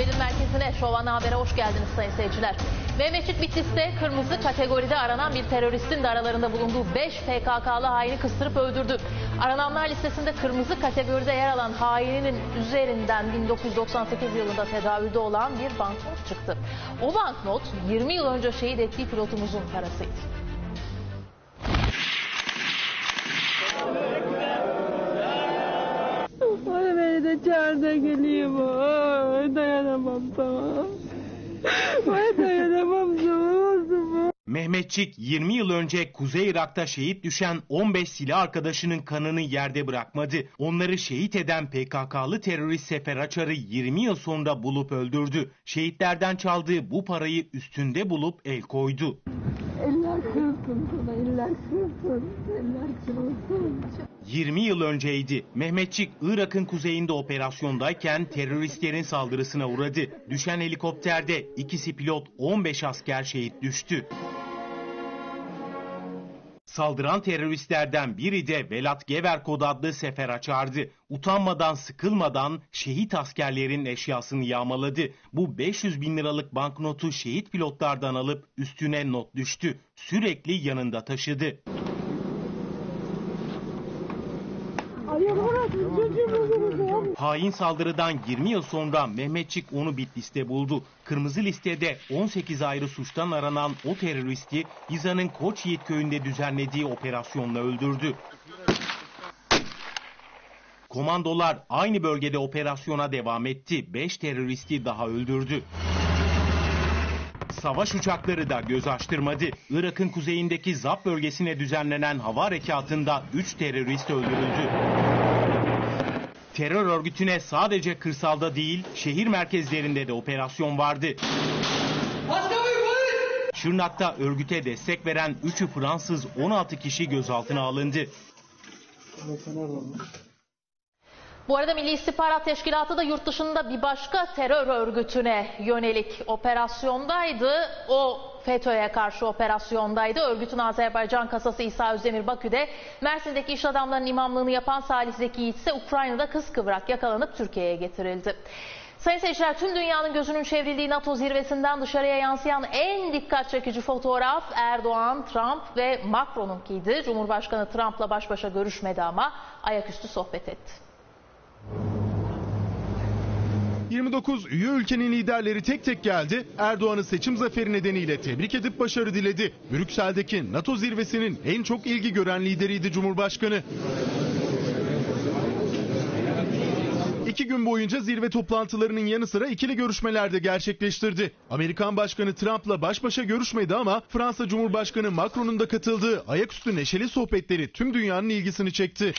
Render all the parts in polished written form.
Haber'in merkezine, Şov Ana Haber'e hoş geldiniz sayın seyirciler. Mehmetçik Bitlis'te kırmızı kategoride aranan bir teröristin de aralarında bulunduğu 5 PKK'lı haini kıstırıp öldürdü. Arananlar listesinde kırmızı kategoride yer alan haininin üzerinden 1998 yılında tedavülde olan bir banknot çıktı. O banknot 20 yıl önce şehit ettiği pilotumuzun parasıydı. Bana beni de çağır da geleyim. Dayanamam tamam. Ben dayanamam tamam. Mehmetçik 20 yıl önce Kuzey Irak'ta şehit düşen 15 silah arkadaşının kanını yerde bırakmadı. Onları şehit eden PKK'lı terörist Sefer Açar'ı 20 yıl sonra bulup öldürdü. Şehitlerden çaldığı bu parayı üstünde bulup el koydu. Eller kırılsın sana, eller kırılsın, eller kırılsın. 20 yıl önceydi. Mehmetçik Irak'ın kuzeyinde operasyondayken teröristlerin saldırısına uğradı. Düşen helikopterde ikisi pilot, 15 asker şehit düştü. Saldıran teröristlerden biri de Velat Geverkod adlı Sefer Açar'dı. Utanmadan, sıkılmadan şehit askerlerin eşyasını yağmaladı. Bu 500 bin liralık banknotu şehit pilotlardan alıp üstüne not düştü. Sürekli yanında taşıdı. Hain saldırıdan 20 yıl sonra Mehmetçik onu Bitlis'te buldu. Kırmızı listede 18 ayrı suçtan aranan o teröristi İza'nın Koç Yiğit köyünde düzenlediği operasyonla öldürdü. Komandolar aynı bölgede operasyona devam etti. 5 teröristi daha öldürdü. Savaş uçakları da göz açtırmadı. Irak'ın kuzeyindeki Zap bölgesine düzenlenen hava harekatında 3 terörist öldürüldü. Terör örgütüne sadece kırsalda değil, şehir merkezlerinde de operasyon vardı. Şırnak'ta örgüte destek veren 3'ü Fransız 16 kişi gözaltına alındı. Bu arada Milli İstihbarat Teşkilatı da yurt dışında bir başka terör örgütüne yönelik operasyondaydı. O FETÖ'ye karşı operasyondaydı. Örgütün Azerbaycan kasası İsa Özdemir Bakü'de, Mersin'deki iş adamlarının imamlığını yapan Salih Zeki Yiğit ise Ukrayna'da kıskıvrak yakalanıp Türkiye'ye getirildi. Sayın seyirciler, tüm dünyanın gözünün çevrildiği NATO zirvesinden dışarıya yansıyan en dikkat çekici fotoğraf Erdoğan, Trump ve Macron'unkiydi. Cumhurbaşkanı Trump'la baş başa görüşmedi ama ayaküstü sohbet etti. 29 üye ülkenin liderleri tek tek geldi. Erdoğan'ı seçim zaferi nedeniyle tebrik edip başarı diledi. Brüksel'deki NATO zirvesinin en çok ilgi gören lideriydi Cumhurbaşkanı. 2 gün boyunca zirve toplantılarının yanı sıra ikili görüşmeler de gerçekleştirdi. Amerikan Başkanı Trump'la baş başa görüşmedi ama Fransa Cumhurbaşkanı Macron'un da katıldığı ayaküstü neşeli sohbetleri tüm dünyanın ilgisini çekti.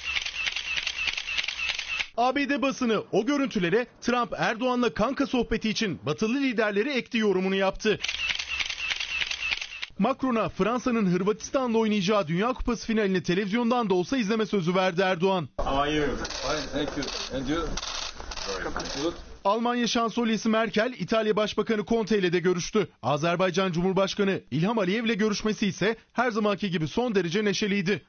ABD basını o görüntülere Trump Erdoğan'la kanka sohbeti için batılı liderleri ekti yorumunu yaptı. Macron'a Fransa'nın Hırvatistan'la oynayacağı Dünya Kupası finalini televizyondan da olsa izleme sözü verdi Erdoğan. Almanya Şansölyesi Merkel, İtalya Başbakanı Conte ile de görüştü. Azerbaycan Cumhurbaşkanı İlham Aliyev ile görüşmesi ise her zamanki gibi son derece neşeliydi.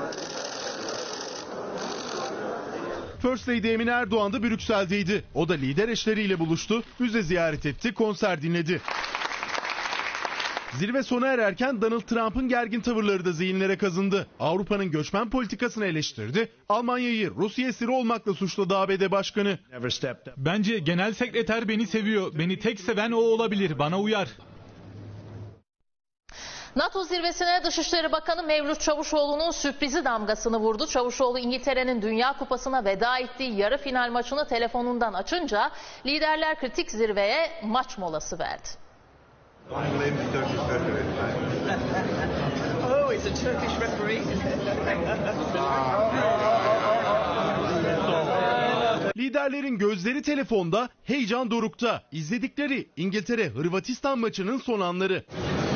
First Lady Emine Erdoğan da Brüksel'deydi. O da lider eşleriyle buluştu, müze ziyaret etti, konser dinledi. Zirve sona ererken Donald Trump'ın gergin tavırları da zihinlere kazındı. Avrupa'nın göçmen politikasını eleştirdi. Almanya'yı Rusya esiri olmakla suçladı ABD Başkanı. Bence genel sekreter beni seviyor. Beni tek seven o olabilir. Bana uyar. NATO zirvesine Dışişleri Bakanı Mevlüt Çavuşoğlu'nun sürprizi damgasını vurdu. Çavuşoğlu İngiltere'nin Dünya Kupası'na veda ettiği yarı final maçını telefonundan açınca liderler kritik zirveye maç molası verdi. Liderlerin gözleri telefonda, heyecan dorukta. İzledikleri İngiltere-Hırvatistan maçının son anları.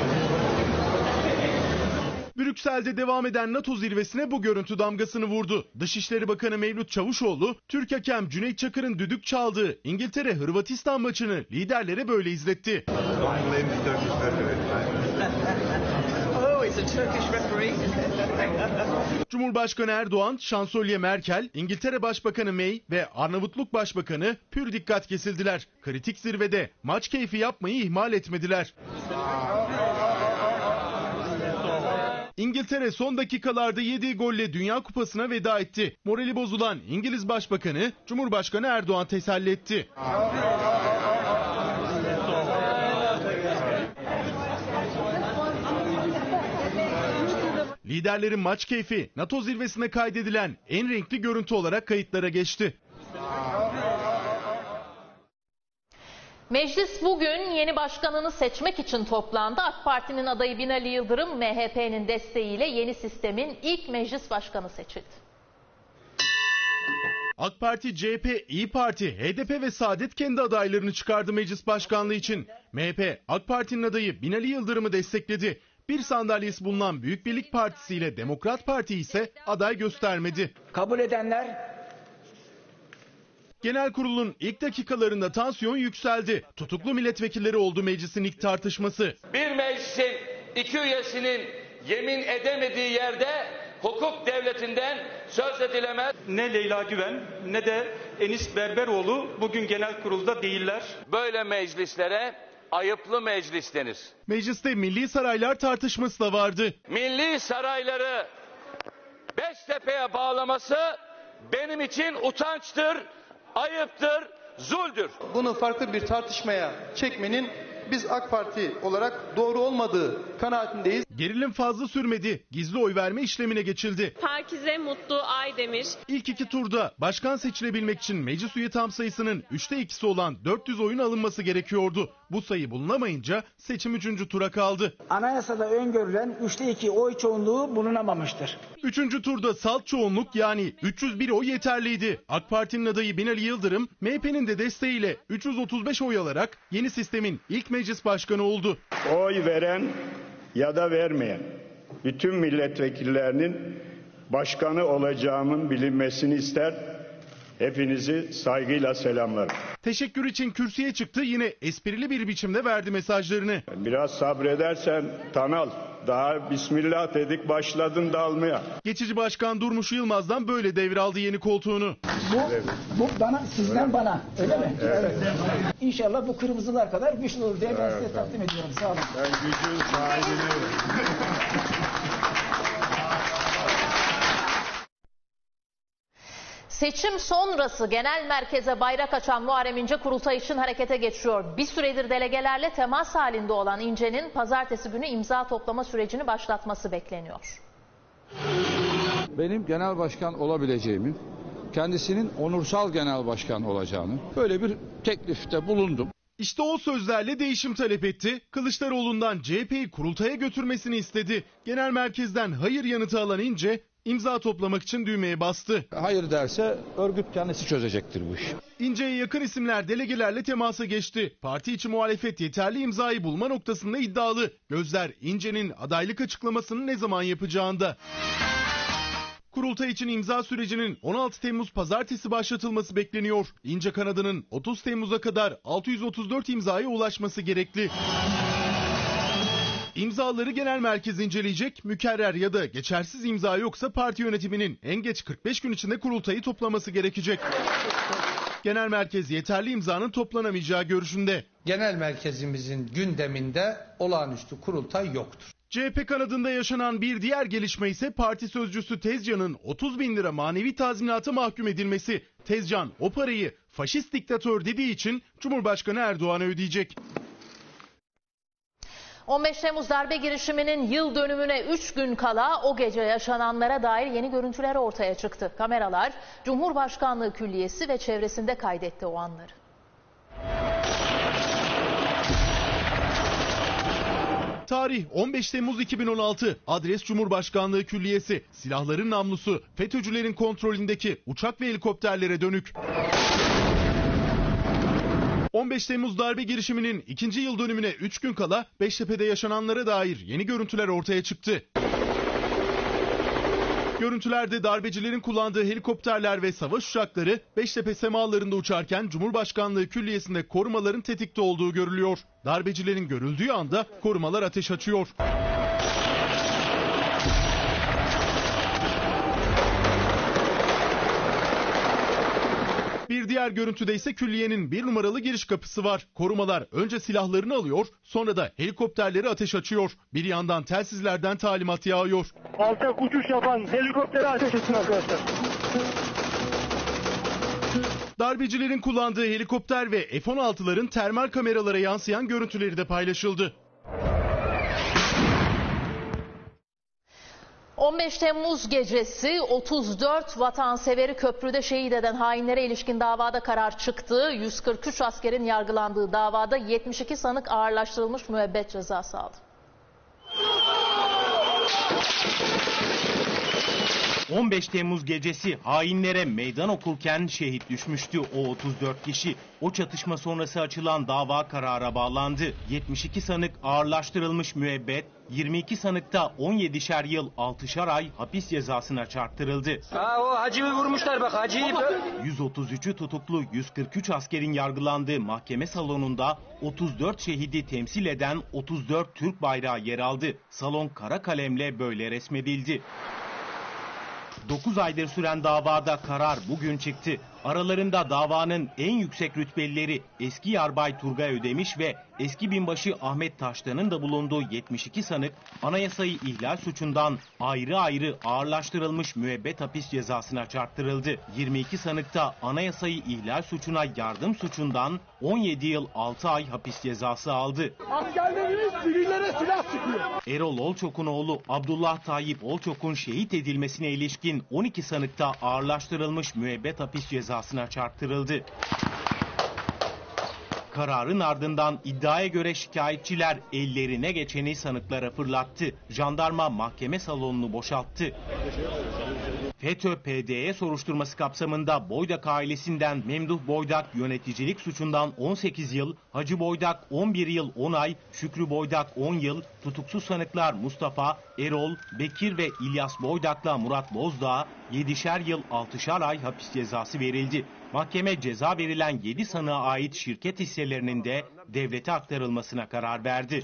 Brüksel'de devam eden NATO zirvesine bu görüntü damgasını vurdu. Dışişleri Bakanı Mevlüt Çavuşoğlu, Türk hakem Cüneyt Çakır'ın düdük çaldığı İngiltere-Hırvatistan maçını liderlere böyle izletti. Cumhurbaşkanı Erdoğan, Şansölye Merkel, İngiltere Başbakanı May ve Arnavutluk Başbakanı pür dikkat kesildiler. Kritik zirvede maç keyfi yapmayı ihmal etmediler. İngiltere son dakikalarda yediği golle Dünya Kupası'na veda etti. Morali bozulan İngiliz Başbakanı, Cumhurbaşkanı Erdoğan teselli etti. Liderlerin maç keyfi NATO zirvesine kaydedilen en renkli görüntü olarak kayıtlara geçti. Meclis bugün yeni başkanını seçmek için toplandı. AK Parti'nin adayı Binali Yıldırım, MHP'nin desteğiyle yeni sistemin ilk meclis başkanı seçildi. AK Parti, CHP, İYİ Parti, HDP ve Saadet kendi adaylarını çıkardı meclis başkanlığı için. MHP, AK Parti'nin adayı Binali Yıldırım'ı destekledi. Bir sandalyesi bulunan Büyük Birlik Partisi ile Demokrat Parti ise aday göstermedi. Kabul edenler... Genel kurulun ilk dakikalarında tansiyon yükseldi. Tutuklu milletvekilleri oldu meclisin ilk tartışması. Bir meclisin iki üyesinin yemin edemediği yerde hukuk devletinden söz edilemez. Ne Leyla Güven ne de Enis Berberoğlu bugün genel kurulda değiller. Böyle meclislere ayıplı meclis denir. Mecliste milli saraylar tartışması da vardı. Milli sarayları Beştepe'ye bağlaması benim için utançtır, ayıptır, zuldür. Bunu farklı bir tartışmaya çekmenin biz AK Parti olarak doğru olmadığı kanaatindeyiz. Gerilim fazla sürmedi. Gizli oy verme işlemine geçildi. Pakize Mutlu Aydemir. İlk iki turda başkan seçilebilmek için meclis üye tam sayısının 3'te 2'si olan 400 oyun alınması gerekiyordu. Bu sayı bulunamayınca seçim 3. tura kaldı. Anayasada öngörülen 3'te 2 oy çoğunluğu bulunamamıştır. 3. turda salt çoğunluk yani 301 oy yeterliydi. AK Parti'nin adayı Binali Yıldırım, MHP'nin de desteğiyle 335 oy alarak yeni sistemin ilk meclis başkanı oldu. Oy veren ya da vermeyen bütün milletvekillerinin başkanı olacağımın bilinmesini ister. Hepinizi saygıyla selamlarım. Teşekkür için kürsüye çıktı, yine esprili bir biçimde verdi mesajlarını. Biraz sabredersen Tanal, daha bismillah dedik başladın dalmaya. Geçici başkan Durmuş Yılmaz'dan böyle devraldı yeni koltuğunu. Bu bana, sizden bana, öyle mi? Evet. İnşallah bu kırmızılar kadar güçlü olur diye ben size takdim ediyorum. Sağ olun. Ben gücün sahibini... Seçim sonrası genel merkeze bayrak açan Muharrem İnce kurultay için harekete geçiyor. Bir süredir delegelerle temas halinde olan İnce'nin pazartesi günü imza toplama sürecini başlatması bekleniyor. Benim genel başkan olabileceğimi, kendisinin onursal genel başkan olacağını böyle bir teklifte bulundum. İşte o sözlerle değişim talep etti. Kılıçdaroğlu'ndan CHP'yi kurultaya götürmesini istedi. Genel merkezden hayır yanıtı alan İnce, İmza toplamak için düğmeye bastı. Hayır derse örgüt kendisi çözecektir bu işi. İnce'ye yakın isimler delegelerle temasa geçti. Parti içi muhalefet yeterli imzayı bulma noktasında iddialı. Gözler İnce'nin adaylık açıklamasını ne zaman yapacağında. Kurultay için imza sürecinin 16 Temmuz pazartesi başlatılması bekleniyor. İnce kanadının 30 Temmuz'a kadar 634 imzaya ulaşması gerekli. İmzaları genel merkez inceleyecek, mükerrer ya da geçersiz imza yoksa parti yönetiminin en geç 45 gün içinde kurultayı toplaması gerekecek. Genel merkez yeterli imzanın toplanamayacağı görüşünde. Genel merkezimizin gündeminde olağanüstü kurultay yoktur. CHP kanadında yaşanan bir diğer gelişme ise parti sözcüsü Tezcan'ın 30 bin lira manevi tazminata mahkum edilmesi. Tezcan o parayı faşist diktatör dediği için Cumhurbaşkanı Erdoğan'a ödeyecek. 15 Temmuz darbe girişiminin yıl dönümüne 3 gün kala o gece yaşananlara dair yeni görüntüler ortaya çıktı. Kameralar Cumhurbaşkanlığı Külliyesi ve çevresinde kaydetti o anları. Tarih 15 Temmuz 2016. Adres Cumhurbaşkanlığı Külliyesi. Silahların namlusu FETÖ'cülerin kontrolündeki uçak ve helikopterlere dönük. 15 Temmuz darbe girişiminin 2. yıl dönümüne 3 gün kala Beştepe'de yaşananlara dair yeni görüntüler ortaya çıktı. Görüntülerde darbecilerin kullandığı helikopterler ve savaş uçakları Beştepe semalarında uçarken Cumhurbaşkanlığı Külliyesi'nde korumaların tetikte olduğu görülüyor. Darbecilerin görüldüğü anda korumalar ateş açıyor. Bir diğer görüntüde ise külliyenin 1 numaralı giriş kapısı var. Korumalar önce silahlarını alıyor, sonra da helikopterleri ateş açıyor. Bir yandan telsizlerden talimat yağıyor. Alçak uçuş yapan helikopteri ateş etsin arkadaşlar. Darbecilerin kullandığı helikopter ve F-16'ların termal kameralara yansıyan görüntüleri de paylaşıldı. 15 Temmuz gecesi 34 vatanseveri köprüde şehit eden hainlere ilişkin davada karar çıktı. 143 askerin yargılandığı davada 72 sanık ağırlaştırılmış müebbet cezası aldı. 15 Temmuz gecesi hainlere meydan okurken şehit düşmüştü o 34 kişi. O çatışma sonrası açılan dava karara bağlandı. 72 sanık ağırlaştırılmış müebbet, 22 sanık da 17'şer yıl 6'şar ay hapis cezasına çarptırıldı. O hacıyı vurmuşlar bak hacıyı. 133'ü tutuklu 143 askerin yargılandığı mahkeme salonunda 34 şehidi temsil eden 34 Türk bayrağı yer aldı. Salon kara kalemle böyle resmedildi. 9 aydır süren davada karar bugün çıktı. Aralarında davanın en yüksek rütbelileri eski Yarbay Turgay Ödemiş ve eski binbaşı Ahmet Taştan'ın da bulunduğu 72 sanık anayasayı ihlal suçundan ayrı ayrı ağırlaştırılmış müebbet hapis cezasına çarptırıldı. 22 sanık da anayasayı ihlal suçuna yardım suçundan 17 yıl 6 ay hapis cezası aldı. Askerlerimiz sivillere silah sıkıyor. Erol Olçok'un oğlu Abdullah Tayyip Olçok'un şehit edilmesine ilişkin 12 sanık da ağırlaştırılmış müebbet hapis cezasına çarptırıldı. Kararın ardından iddiaya göre şikayetçiler ellerine geçeni sanıklara fırlattı. Jandarma mahkeme salonunu boşalttı. FETÖ-PDE soruşturması kapsamında Boydak ailesinden Memduh Boydak yöneticilik suçundan 18 yıl, Hacı Boydak 11 yıl 10 ay, Şükrü Boydak 10 yıl, tutuksuz sanıklar Mustafa, Erol, Bekir ve İlyas Boydak'la Murat Bozdağ'a 7'şer yıl 6'şar ay hapis cezası verildi. Mahkeme ceza verilen 7 sanığa ait şirket hisselerinin de devlete aktarılmasına karar verdi.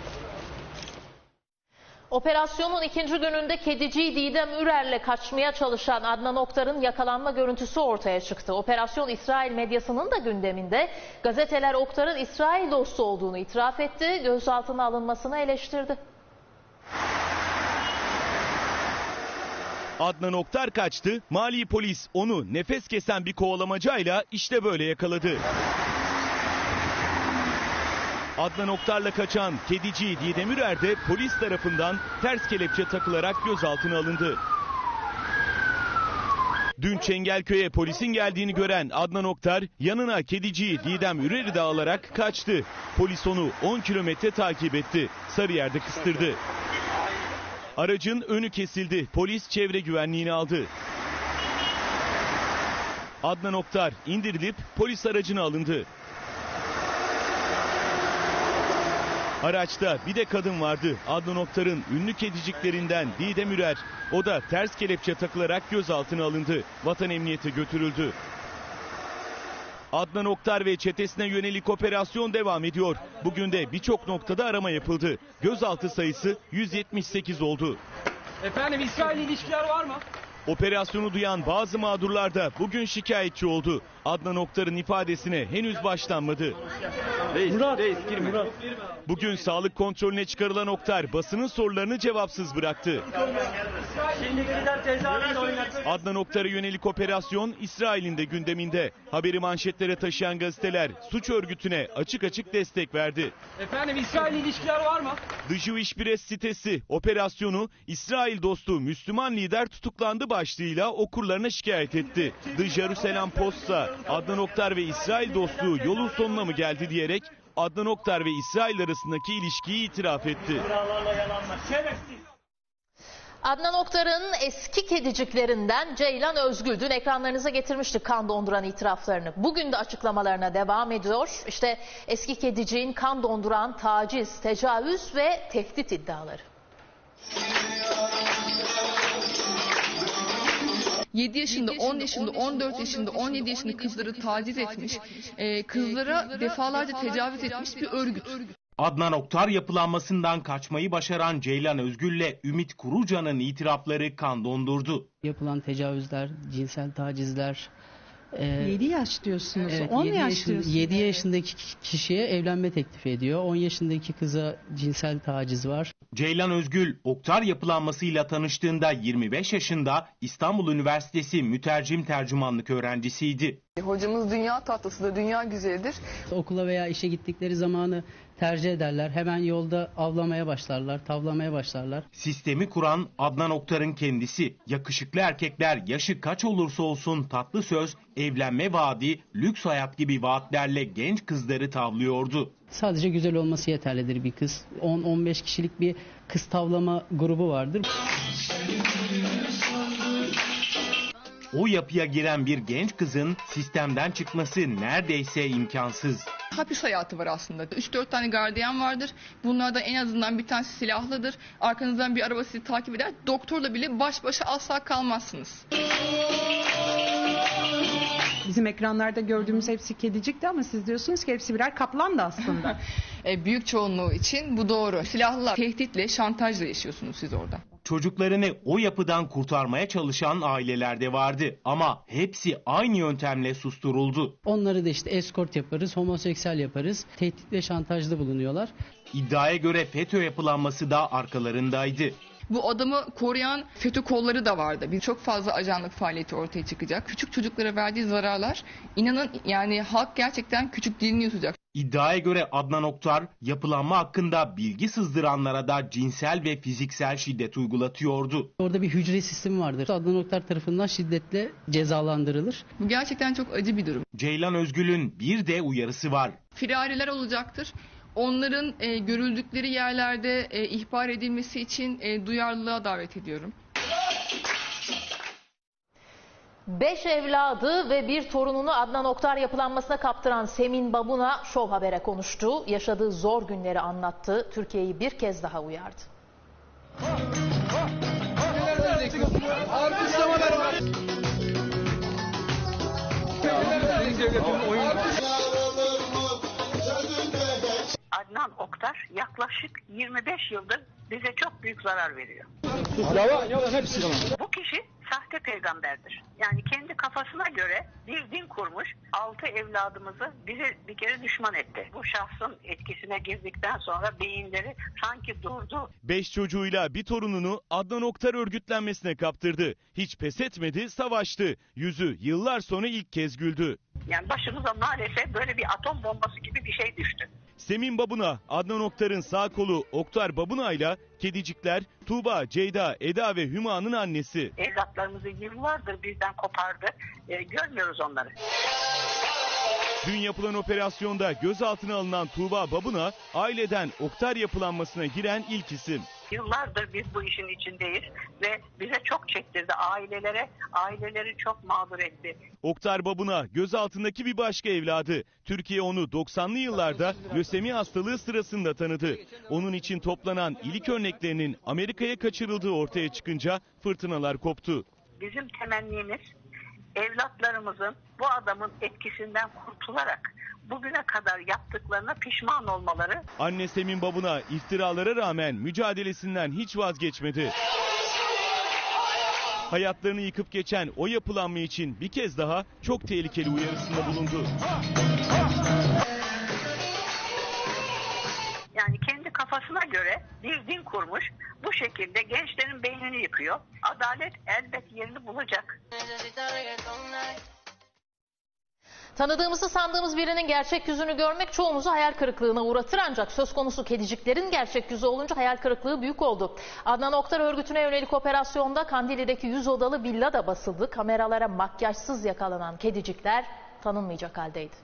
Operasyonun ikinci gününde kediciyi Didem Ürer'le kaçmaya çalışan Adnan Oktar'ın yakalanma görüntüsü ortaya çıktı. Operasyon İsrail medyasının da gündeminde. Gazeteler Oktar'ın İsrail dostu olduğunu itiraf etti, gözaltına alınmasını eleştirdi. Adnan Oktar kaçtı, mali polis onu nefes kesen bir kovalamacayla işte böyle yakaladı. Adnan Oktar'la kaçan kedici Didem Ürer de polis tarafından ters kelepçe takılarak gözaltına alındı. Dün Çengelköy'e polisin geldiğini gören Adnan Oktar yanına kediciyi Didem Ürer'i de alarak kaçtı. Polis onu 10 kilometre takip etti. Sarıyer'de kıstırdı. Aracın önü kesildi. Polis çevre güvenliğini aldı. Adnan Oktar indirilip polis aracına alındı. Araçta bir de kadın vardı. Adnan Oktar'ın ünlü kediciklerinden Didem Ürer. O da ters kelepçe takılarak gözaltına alındı. Vatan Emniyeti götürüldü. Adnan Oktar ve çetesine yönelik operasyon devam ediyor. Bugün de birçok noktada arama yapıldı. Gözaltı sayısı 178 oldu. Efendim İsrail ilişkiler var mı? Operasyonu duyan bazı mağdurlar da bugün şikayetçi oldu. Adnan Oktar'ın ifadesine henüz başlanmadı. Reis girme. Bugün sağlık kontrolüne çıkarılan Oktar basının sorularını cevapsız bıraktı. Adnan Oktar'a yönelik operasyon İsrail'in de gündeminde. Haberi manşetlere taşıyan gazeteler suç örgütüne açık açık destek verdi. Efendim İsrail ilişkiler var mı? The Jewish Press sitesi operasyonu İsrail dostu Müslüman lider tutuklandı başlığıyla okurlarına şikayet etti. The Jerusalem Post'sa Adnan Oktar ve İsrail dostluğu yolun sonuna mı geldi diyerek Adnan Oktar ve İsrail arasındaki ilişkiyi itiraf etti. Adnan Oktar'ın eski kediciklerinden Ceylan Özgül dün ekranlarınıza getirmiştik kan donduran itiraflarını. Bugün de açıklamalarına devam ediyor. İşte eski kediciğin kan donduran taciz, tecavüz ve tehdit iddiaları. 7 yaşında, 10 yaşında, 14 yaşında, 17 yaşında kızları taciz etmiş, kızlara defalarca tecavüz etmiş bir örgüt. Adnan Oktar yapılanmasından kaçmayı başaran Ceylan Özgül'le Ümit Kuruca'nın itirafları kan dondurdu. Yapılan tecavüzler, cinsel tacizler, 7 yaş diyorsunuz. Evet, 10 yaş diyorsunuz. 7 yaşındaki kişiye evlenme teklif ediyor. 10 yaşındaki kıza cinsel taciz var. Ceylan Özgül, Oktar yapılanmasıyla tanıştığında 25 yaşında İstanbul Üniversitesi mütercim tercümanlık öğrencisiydi. Hocamız dünya tatlısıdır, dünya güzelidir. Okula veya işe gittikleri zamanı tercih ederler. Hemen yolda avlamaya başlarlar, tavlamaya başlarlar. Sistemi kuran Adnan Oktar'ın kendisi. Yakışıklı erkekler yaşı kaç olursa olsun tatlı söz, evlenme vaadi, lüks hayat gibi vaatlerle genç kızları tavlıyordu. Sadece güzel olması yeterlidir bir kız. 10-15 kişilik bir kız tavlama grubu vardır. O yapıya giren bir genç kızın sistemden çıkması neredeyse imkansız. Hapis hayatı var aslında. 3-4 tane gardiyan vardır. Bunlardan en azından bir tanesi silahlıdır. Arkanızdan bir araba sizi takip eder. Doktorla bile baş başa asla kalmazsınız. Bizim ekranlarda gördüğümüz hepsi kedicikti ama siz diyorsunuz ki hepsi birer kaplan da aslında. Büyük çoğunluğu için bu doğru. Silahlılar tehditle, şantajla yaşıyorsunuz siz orada. Çocuklarını o yapıdan kurtarmaya çalışan aileler de vardı ama hepsi aynı yöntemle susturuldu. Onları da işte eskort yaparız, homoseksüel yaparız, tehdit ve şantajda bulunuyorlar. İddiaya göre FETÖ yapılanması da arkalarındaydı. Bu adamı koruyan FETÖ kolları da vardı. Çok fazla ajanlık faaliyeti ortaya çıkacak. Küçük çocuklara verdiği zararlar, inanın yani halk gerçekten küçük dilini yutacak. İddiaya göre Adnan Oktar yapılanma hakkında bilgi sızdıranlara da cinsel ve fiziksel şiddet uygulatıyordu. Orada bir hücre sistemi vardır. Adnan Oktar tarafından şiddetle cezalandırılır. Bu gerçekten çok acı bir durum. Ceylan Özgül'ün bir de uyarısı var. Firariler olacaktır. Onların görüldükleri yerlerde ihbar edilmesi için duyarlılığa davet ediyorum. 5 evladı ve bir torununu Adnan Oktar yapılanmasına kaptıran Semin Babuna Show Haber'e konuştu. Yaşadığı zor günleri anlattı. Türkiye'yi bir kez daha uyardı. Adnan Oktar yaklaşık 25 yıldır bize çok büyük zarar veriyor. Bu kişi sahte peygamberdir. Yani kendi kafasına göre bir din kurmuş, 6 evladımızı bize bir kere düşman etti. Bu şahsın etkisine girdikten sonra beyinleri sanki durdu. 5 çocuğuyla bir torununu Adnan Oktar örgütlenmesine kaptırdı. Hiç pes etmedi, savaştı. Yüzü yıllar sonra ilk kez güldü. Yani başımıza maalesef böyle bir atom bombası gibi bir şey düştü. Semin Babuna, Adnan Oktar'ın sağ kolu Oktar Babuna ile kedicikler Tuğba, Ceyda, Eda ve Hüma'nın annesi. Evlatlarımızı yıllardır bizden kopardı. Görmüyoruz onları. Dün yapılan operasyonda gözaltına alınan Tuğba Babuna, aileden Oktar yapılanmasına giren ilk isim. Yıllardır biz bu işin içindeyiz ve bize çok çektirdi. Aileleri çok mağdur etti. Oktar Babuna gözaltındaki bir başka evladı. Türkiye onu 90'lı yıllarda lösemi hastalığı sırasında tanıdı. Onun için toplanan ilik örneklerinin Amerika'ya kaçırıldığı ortaya çıkınca fırtınalar koptu. Bizim temennimiz evlatlarımızın bu adamın etkisinden kurtularak bugüne kadar yaptıklarına pişman olmaları. Anne Semin Babuna iftiralara rağmen mücadelesinden hiç vazgeçmedi. Hayatlarını yıkıp geçen o yapılanma için bir kez daha çok tehlikeli uyarısında bulundu. Yani kendi kafasına göre bir din kurmuş, bu şekilde gençlerin beynini yıkıyor. Adalet elbet yerini bulacak. Tanıdığımızı sandığımız birinin gerçek yüzünü görmek çoğumuzu hayal kırıklığına uğratır, ancak söz konusu kediciklerin gerçek yüzü olunca hayal kırıklığı büyük oldu. Adnan Oktar örgütüne yönelik operasyonda Kandilli'deki 100 odalı villa da basıldı. Kameralara makyajsız yakalanan kedicikler tanınmayacak haldeydi.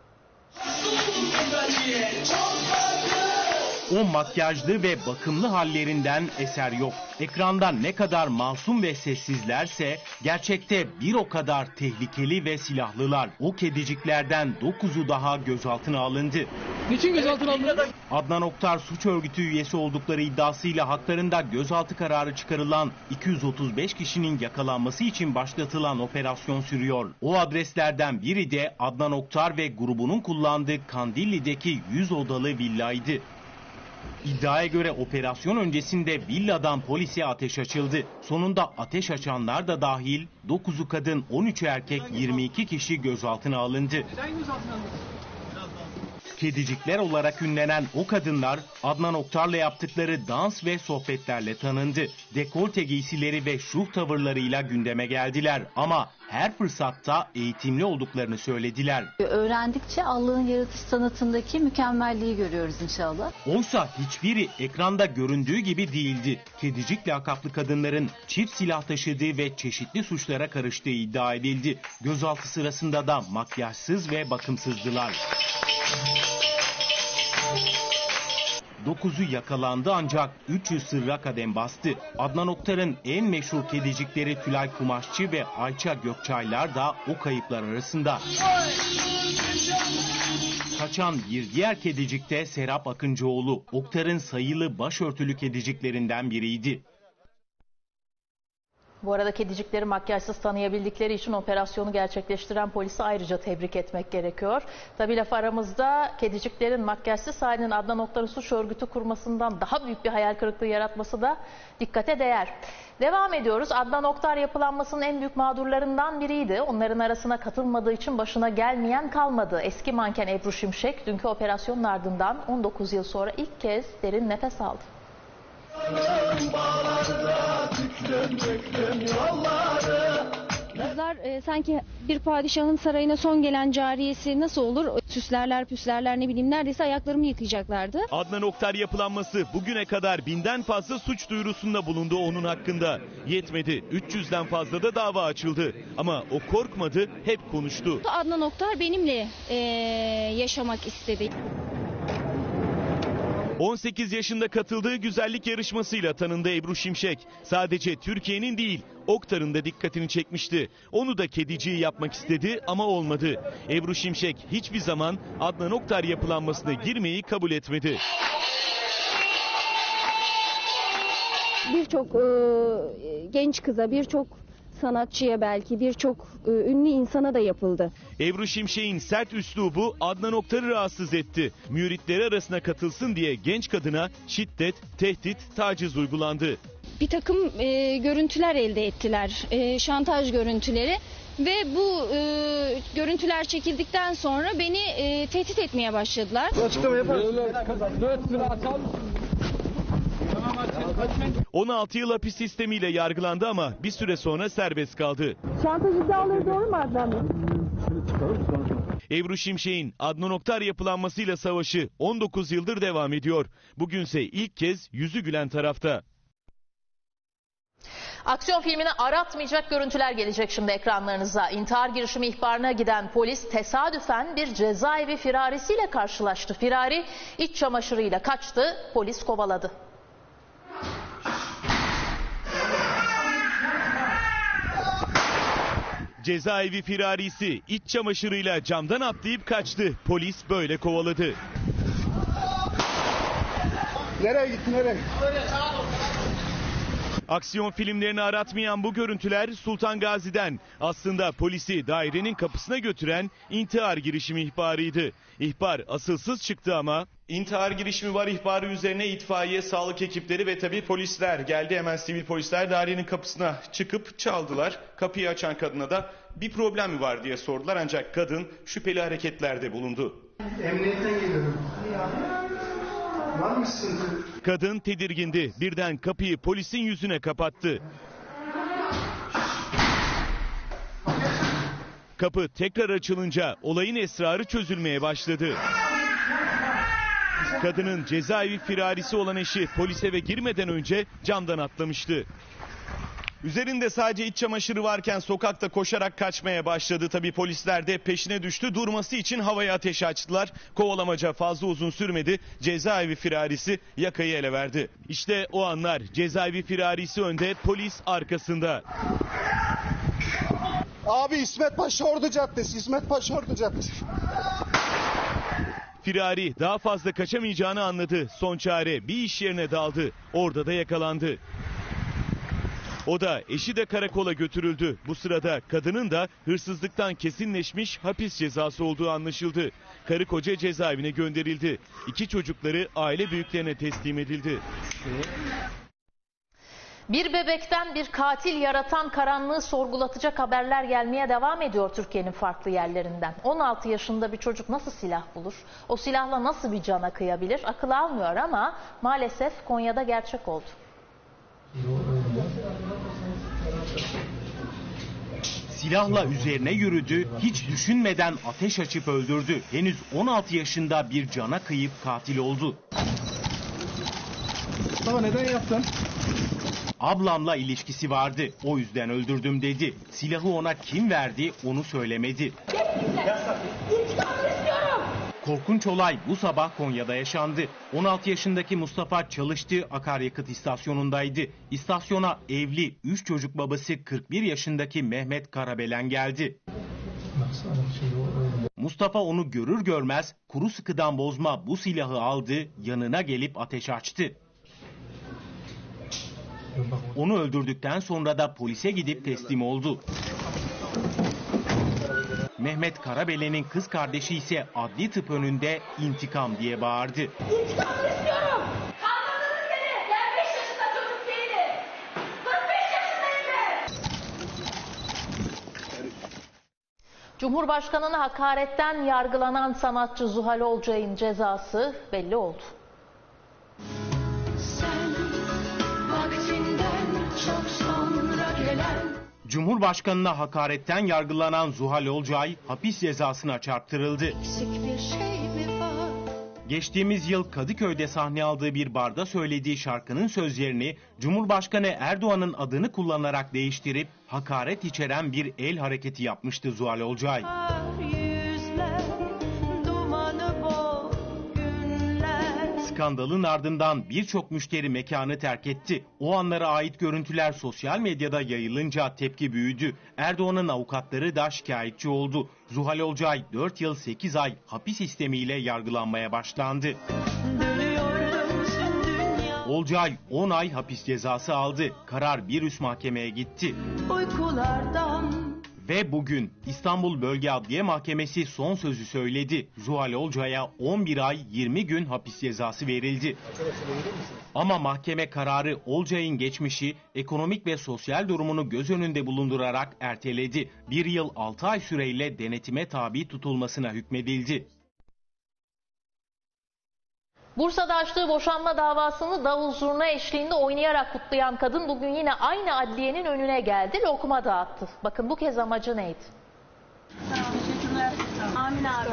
O makyajlı ve bakımlı hallerinden eser yok. Ekranda ne kadar masum ve sessizlerse gerçekte bir o kadar tehlikeli ve silahlılar. O kediciklerden 9'u daha gözaltına alındı. Niçin gözaltına alındı? Adnan Oktar suç örgütü üyesi oldukları iddiasıyla haklarında gözaltı kararı çıkarılan 235 kişinin yakalanması için başlatılan operasyon sürüyor. O adreslerden biri de Adnan Oktar ve grubunun kullandığı Kandilli'deki 100 odalı villaydı. İddiaya göre operasyon öncesinde villadan polise ateş açıldı. Sonunda ateş açanlar da dahil 9'u kadın, 13'ü erkek, 22 kişi gözaltına alındı. Kedicikler olarak ünlenen o kadınlar Adnan Oktar'la yaptıkları dans ve sohbetlerle tanındı. Dekolte giysileri ve şuh tavırlarıyla gündeme geldiler ama her fırsatta eğitimli olduklarını söylediler. Öğrendikçe Allah'ın yaratış sanatındaki mükemmelliği görüyoruz inşallah. Oysa hiçbiri ekranda göründüğü gibi değildi. Kedicik lakaplı kadınların çift silah taşıdığı ve çeşitli suçlara karıştığı iddia edildi. Gözaltı sırasında da makyajsız ve bakımsızdılar. 9'u yakalandı ancak 300 sırra kadem bastı. Adnan Oktar'ın en meşhur kedicikleri Tülay Kumaşçı ve Ayça Gökçaylar da o kayıplar arasında. Kaçan bir diğer kedicik de Serap Akıncıoğlu. Oktar'ın sayılı başörtülü kediciklerinden biriydi. Bu arada kedicikleri makyajsız tanıyabildikleri için operasyonu gerçekleştiren polisi ayrıca tebrik etmek gerekiyor. Tabii laf aramızda kediciklerin makyajsız halinin Adnan Oktar'ın suç örgütü kurmasından daha büyük bir hayal kırıklığı yaratması da dikkate değer. Devam ediyoruz. Adnan Oktar yapılanmasının en büyük mağdurlarından biriydi. Onların arasına katılmadığı için başına gelmeyen kalmadı. Eski manken Ebru Şimşek dünkü operasyonun ardından 19 yıl sonra ilk kez derin nefes aldı. Kızlar sanki bir padişahın sarayına son gelen cariyesi nasıl olur? Süslerler, püslerler, ne bileyim, neredeyse ayaklarımı yıkayacaklardı. Adnan Oktar yapılanması bugüne kadar 1000'den fazla suç duyurusunda bulundu onun hakkında. Yetmedi, 300'den fazla da dava açıldı. Ama o korkmadı, hep konuştu. Adnan Oktar benimle yaşamak istedi. 18 yaşında katıldığı güzellik yarışmasıyla tanındı Ebru Şimşek. Sadece Türkiye'nin değil, Oktar'ın da dikkatini çekmişti. Onu da kediciyi yapmak istedi ama olmadı. Ebru Şimşek hiçbir zaman Adnan Oktar yapılanmasına girmeyi kabul etmedi. Birçok genç kıza, birçok sanatçıya, belki birçok ünlü insana da yapıldı. Ebru Şimşek'in sert üslubu Adnan Oktar'ı rahatsız etti. Müritleri arasına katılsın diye genç kadına şiddet, tehdit, taciz uygulandı. Bir takım görüntüler elde ettiler, şantaj görüntüleri ve bu görüntüler çekildikten sonra beni tehdit etmeye başladılar. Açıklama yaparız. 16 yıl hapis sistemiyle yargılandı ama bir süre sonra serbest kaldı. Şantaj iddiaları doğru mu Adnan Bey? Ebru Şimşek'in Adnan Oktar yapılanmasıyla savaşı 19 yıldır devam ediyor. Bugünse ilk kez yüzü gülen tarafta. Aksiyon filmini aratmayacak görüntüler gelecek şimdi ekranlarınıza. İntihar girişimi ihbarına giden polis tesadüfen bir cezaevi firarisiyle karşılaştı. Firari iç çamaşırıyla kaçtı, polis kovaladı. Cezaevi firarisi iç çamaşırıyla camdan atlayıp kaçtı. Polis böyle kovaladı. Nereye gitti, nereye? Aksiyon filmlerini aratmayan bu görüntüler Sultan Gazi'den. Aslında polisi dairenin kapısına götüren intihar girişimi ihbarıydı. İhbar asılsız çıktı ama... İntihar girişimi var ihbarı üzerine itfaiye, sağlık ekipleri ve tabii polisler geldi. Hemen sivil polisler dairenin kapısına çıkıp çaldılar. Kapıyı açan kadına da bir problem mi var diye sordular. Ancak kadın şüpheli hareketlerde bulundu. Emniyetten geliyorum. Var mı sıkıntı? Kadın tedirgindi. Birden kapıyı polisin yüzüne kapattı. Kapı tekrar açılınca olayın esrarı çözülmeye başladı. Kadının cezaevi firarisi olan eşi polis eve girmeden önce camdan atlamıştı. Üzerinde sadece iç çamaşırı varken sokakta koşarak kaçmaya başladı. Tabii polisler de peşine düştü. Durması için havaya ateş açtılar. Kovalamaca fazla uzun sürmedi. Cezaevi firarisi yakayı ele verdi. İşte o anlar. Cezaevi firarisi önde, polis arkasında. Abi İsmet Paşa Ordu Caddesi, İsmet Paşa Ordu Caddesi. Firari daha fazla kaçamayacağını anladı. Son çare bir iş yerine daldı. Orada da yakalandı. O da eşi de karakola götürüldü. Bu sırada kadının da hırsızlıktan kesinleşmiş hapis cezası olduğu anlaşıldı. Karı koca cezaevine gönderildi. 2 çocukları aile büyüklerine teslim edildi. Bir bebekten bir katil yaratan karanlığı sorgulatacak haberler gelmeye devam ediyor Türkiye'nin farklı yerlerinden. 16 yaşında bir çocuk nasıl silah bulur? O silahla nasıl bir cana kıyabilir? Akıl almıyor ama maalesef Konya'da gerçek oldu. Silahla üzerine yürüdü, hiç düşünmeden ateş açıp öldürdü. Henüz 16 yaşında bir cana kıyıp katil oldu. Mustafa neden yaptın? Ablamla ilişkisi vardı, o yüzden öldürdüm dedi. Silahı ona kim verdi onu söylemedi. Korkunç olay bu sabah Konya'da yaşandı. 16 yaşındaki Mustafa çalıştığı akaryakıt istasyonundaydı. İstasyona evli 3 çocuk babası 41 yaşındaki Mehmet Karabelen geldi. Mustafa onu görür görmez kuru sıkıdan bozma bu silahı aldı, yanına gelip ateş açtı. Onu öldürdükten sonra da polise gidip teslim oldu. Mehmet Karabelen'in kız kardeşi ise adli tıp önünde intikam diye bağırdı. İntikam istiyorum! Kandırdınız beni! Ben 5 yaşında çocuk değilim! 45 yaşındayım ben! Cumhurbaşkanı'na hakaretten yargılanan sanatçı Zuhal Olcay'ın cezası belli oldu. Cumhurbaşkanına hakaretten yargılanan Zuhal Olcay hapis cezasına çarptırıldı. Geçtiğimiz yıl Kadıköy'de sahne aldığı bir barda söylediği şarkının sözlerini Cumhurbaşkanı Erdoğan'ın adını kullanarak değiştirip hakaret içeren bir el hareketi yapmıştı Zuhal Olcay. Skandalın ardından birçok müşteri mekanı terk etti. O anlara ait görüntüler sosyal medyada yayılınca tepki büyüdü. Erdoğan'ın avukatları da şikayetçi oldu. Zuhal Olcay 4 yıl 8 ay hapis sistemiyle yargılanmaya başlandı. Olcay 10 ay hapis cezası aldı. Karar bir üst mahkemeye gitti. Ve bugün İstanbul Bölge Adliye Mahkemesi son sözü söyledi. Zuhal Olcay'a 11 ay 20 gün hapis cezası verildi. Ama mahkeme kararı Olcay'ın geçmişi, ekonomik ve sosyal durumunu göz önünde bulundurarak erteledi. 1 yıl 6 ay süreyle denetime tabi tutulmasına hükmedildi. Bursa'da açtığı boşanma davasını davul zurna eşliğinde oynayarak kutlayan kadın bugün yine aynı adliyenin önüne geldi, lokma dağıttı. Bakın bu kez amacı neydi? Amin abi.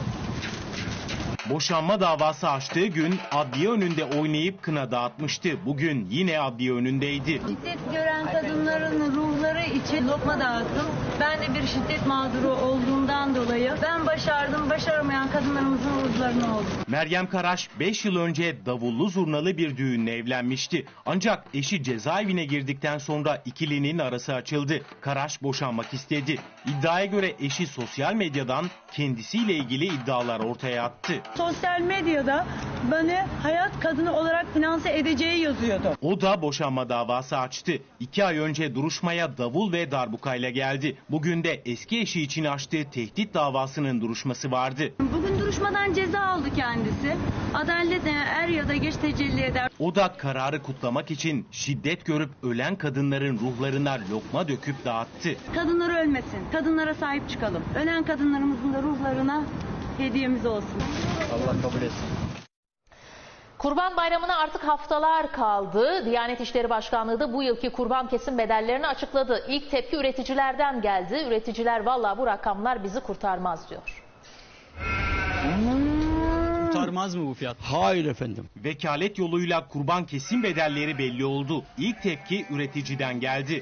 Boşanma davası açtığı gün adliye önünde oynayıp kına dağıtmıştı. Bugün yine adliye önündeydi. Şiddet gören kadınların ruhları için lokma dağıttım. Ben de bir şiddet mağduru olduğumdan dolayı ben başardım, başaramayan kadınlarımızın ruhlarına oldum. Meryem Karaş 5 yıl önce davullu zurnalı bir düğünle evlenmişti. Ancak eşi cezaevine girdikten sonra ikilinin arası açıldı. Karaş boşanmak istedi. İddiaya göre eşi sosyal medyadan kendisiyle ilgili iddialar ortaya attı. Sosyal medyada beni hayat kadını olarak finanse edeceği yazıyordu. O da boşanma davası açtı. 2 ay önce duruşmaya davul ve darbukayla geldi. Bugün de eski eşi için açtığı tehdit davasının duruşması vardı. Bugün duruşmadan ceza aldı kendisi. Adalet er ya da geç tecelli eder. O da kararı kutlamak için şiddet görüp ölen kadınların ruhlarına lokma döküp dağıttı. Kadınlar ölmesin. Kadınlara sahip çıkalım. Ölen kadınlarımızın da ruhlarına hediyemiz olsun. Allah kabul etsin. Kurban Bayramı'na artık haftalar kaldı. Diyanet İşleri Başkanlığı da bu yılki kurban kesim bedellerini açıkladı. İlk tepki üreticilerden geldi. Üreticiler vallahi bu rakamlar bizi kurtarmaz diyor. Kurtarmaz mı bu fiyat? Hayır efendim. Vekalet yoluyla kurban kesim bedelleri belli oldu. İlk tepki üreticiden geldi.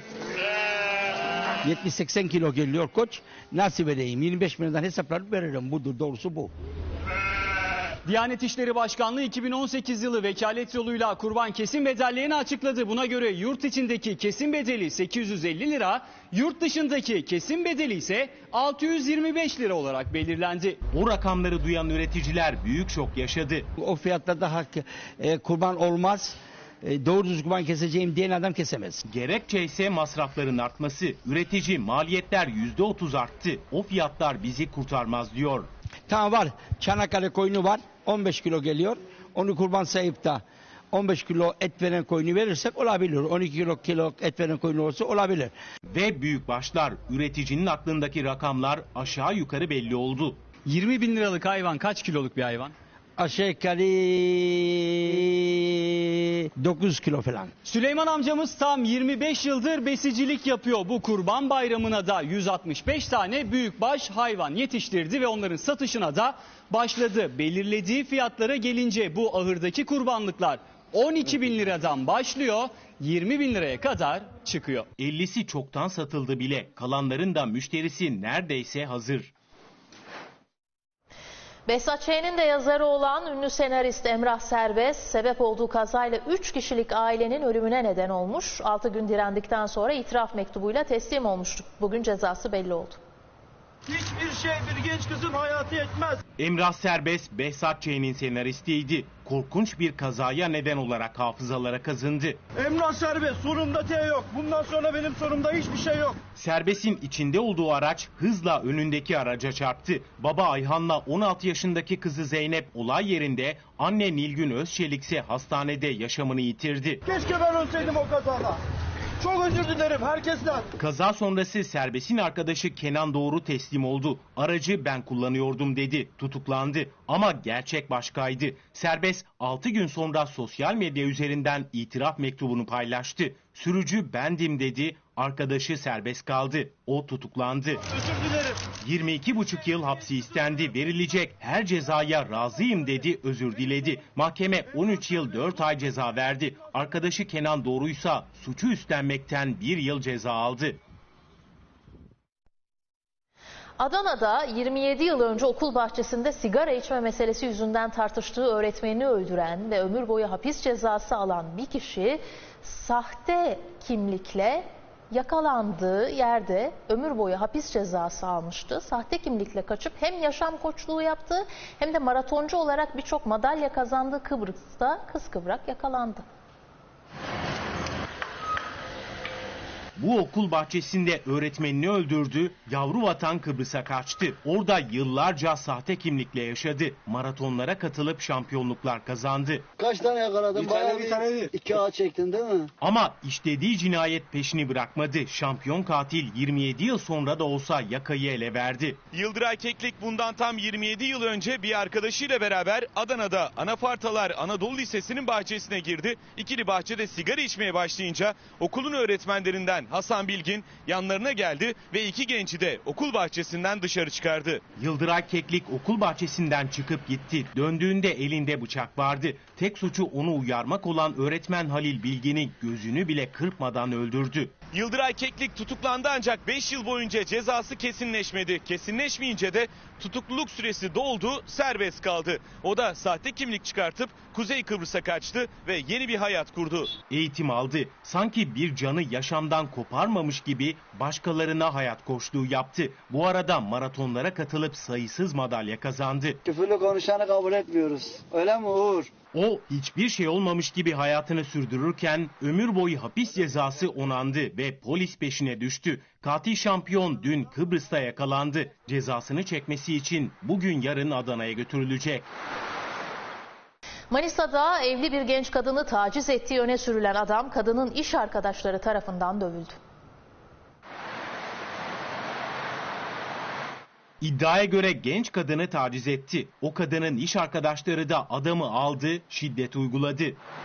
70-80 kilo geliyor koç. Nasıl vereyim? 25 milyondan hesaplanıp veririm. Budur, doğrusu bu. Diyanet İşleri Başkanlığı 2018 yılı vekalet yoluyla kurban kesim bedellerini açıkladı. Buna göre yurt içindeki kesim bedeli 850 lira, yurt dışındaki kesim bedeli ise 625 lira olarak belirlendi. O rakamları duyan üreticiler büyük şok yaşadı. O fiyatla daha kurban olmaz. doğru düzgün ben keseceğim diyen adam kesemez. Gerekçe ise masrafların artması. Üretici maliyetler %30 arttı. O fiyatlar bizi kurtarmaz diyor. Tamam var. Çanakkale koyunu var. 15 kilo geliyor. Onu kurban sayıp da 15 kilo et veren koyunu verirsek olabilir. 12 kilo et veren koyunu olsa olabilir. Ve büyükbaşlar, üreticinin aklındaki rakamlar aşağı yukarı belli oldu. 20 bin liralık hayvan kaç kiloluk bir hayvan? Aşağı yukarı 9 kilo falan. Süleyman amcamız tam 25 yıldır besicilik yapıyor. Bu Kurban Bayramı'na da 165 tane büyükbaş hayvan yetiştirdi ve onların satışına da başladı. Belirlediği fiyatlara gelince bu ahırdaki kurbanlıklar 12 bin liradan başlıyor, 20 bin liraya kadar çıkıyor. 50'si çoktan satıldı bile. Kalanların da müşterisi neredeyse hazır. Behzat Ç'nin de yazarı olan ünlü senarist Emrah Serbest, sebep olduğu kazayla 3 kişilik ailenin ölümüne neden olmuş. 6 gün direndikten sonra itiraf mektubuyla teslim olmuştu. Bugün cezası belli oldu. Hiçbir şey bir genç kızın hayatı yetmez. Emrah Serbest, Behzat Ç'nin senaristiydi. Korkunç bir kazaya neden olarak hafızalara kazındı. Emrah Serbest, sorumda T yok. Bundan sonra benim sorumda hiçbir şey yok. Serbest'in içinde olduğu araç hızla önündeki araca çarptı. Baba Ayhan'la 16 yaşındaki kızı Zeynep olay yerinde, anne Nilgün Özçelik ise hastanede yaşamını yitirdi. Keşke ben ölseydim o kazada. Çok özür dilerim herkesten. Kaza sonrası Serbest'in arkadaşı Kenan Doğru teslim oldu. Aracı ben kullanıyordum dedi. Tutuklandı. Ama gerçek başkaydı. Serbest 6 gün sonra sosyal medya üzerinden itiraf mektubunu paylaştı. Sürücü bendim dedi. Arkadaşı serbest kaldı. O tutuklandı. Özür dilerim. 22,5 yıl hapsi istendi. Verilecek her cezaya razıyım dedi, özür diledi. Mahkeme 13 yıl 4 ay ceza verdi. Arkadaşı Kenan Doğruysa suçu üstlenmekten 1 yıl ceza aldı. Adana'da 27 yıl önce okul bahçesinde sigara içme meselesi yüzünden tartıştığı öğretmenini öldüren ve ömür boyu hapis cezası alan bir kişi sahte kimlikle yakalandığı yerde ömür boyu hapis cezası almıştı. Sahte kimlikle kaçıp hem yaşam koçluğu yaptı hem de maratoncu olarak birçok madalya kazandığı Kıbrıs'ta kıskıvrak yakalandı. Bu okul bahçesinde öğretmenini öldürdü, yavru vatan Kıbrıs'a kaçtı. Orada yıllarca sahte kimlikle yaşadı. Maratonlara katılıp şampiyonluklar kazandı. Kaç tane yakaladın? Bayağı bir tane 2 ağaç çektin değil mi? Ama işlediği cinayet peşini bırakmadı. Şampiyon katil 27 yıl sonra da olsa yakayı ele verdi. Yıldıray Keklik bundan tam 27 yıl önce bir arkadaşıyla beraber Adana'da Anafartalar Anadolu Lisesi'nin bahçesine girdi. İkili bahçede sigara içmeye başlayınca okulun öğretmenlerinden Hasan Bilgin yanlarına geldi ve iki genci de okul bahçesinden dışarı çıkardı. Yıldıray Keklik okul bahçesinden çıkıp gitti. Döndüğünde elinde bıçak vardı. Tek suçu onu uyarmak olan öğretmen Halil Bilgin'i gözünü bile kırpmadan öldürdü. Yıldıray Keklik tutuklandı ancak 5 yıl boyunca cezası kesinleşmedi. Kesinleşmeyince de tutukluluk süresi doldu, serbest kaldı. O da sahte kimlik çıkartıp Kuzey Kıbrıs'a kaçtı ve yeni bir hayat kurdu. Eğitim aldı. Sanki bir canı yaşamdan koparmamış gibi başkalarına hayat koçluğu yaptı. Bu arada maratonlara katılıp sayısız madalya kazandı. Küfürlü konuşanı kabul etmiyoruz. Öyle mi Uğur? O hiçbir şey olmamış gibi hayatını sürdürürken ömür boyu hapis cezası onandı ve polis peşine düştü. Katil şampiyon dün Kıbrıs'ta yakalandı. Cezasını çekmesi için bugün yarın Adana'ya götürülecek. Manisa'da evli bir genç kadını taciz ettiği öne sürülen adam kadının iş arkadaşları tarafından dövüldü. İddiaya göre genç kadını taciz etti. O kadının iş arkadaşları da adamı aldı, şiddet uyguladı.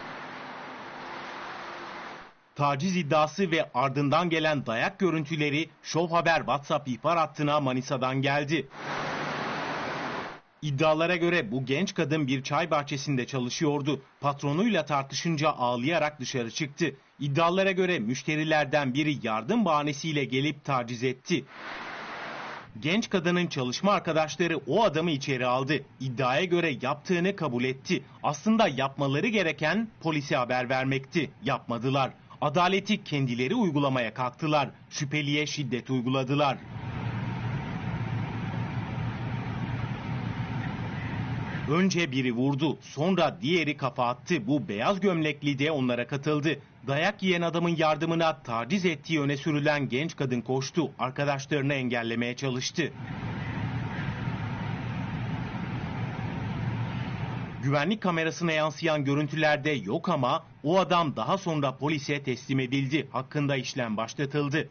Taciz iddiası ve ardından gelen dayak görüntüleri Show Haber WhatsApp ihbar hattına Manisa'dan geldi. İddialara göre bu genç kadın bir çay bahçesinde çalışıyordu. Patronuyla tartışınca ağlayarak dışarı çıktı. İddialara göre müşterilerden biri yardım bahanesiyle gelip taciz etti. Genç kadının çalışma arkadaşları o adamı içeri aldı. İddiaya göre yaptığını kabul etti. Aslında yapmaları gereken polise haber vermekti. Yapmadılar. Adaleti kendileri uygulamaya kalktılar. Şüpheliye şiddet uyguladılar. Önce biri vurdu, sonra diğeri kafa attı. Bu beyaz gömlekli de onlara katıldı. Dayak yiyen adamın yardımına taciz ettiği öne sürülen genç kadın koştu. Arkadaşlarını engellemeye çalıştı. Güvenlik kamerasına yansıyan görüntülerde yok ama o adam daha sonra polise teslim edildi. Hakkında işlem başlatıldı.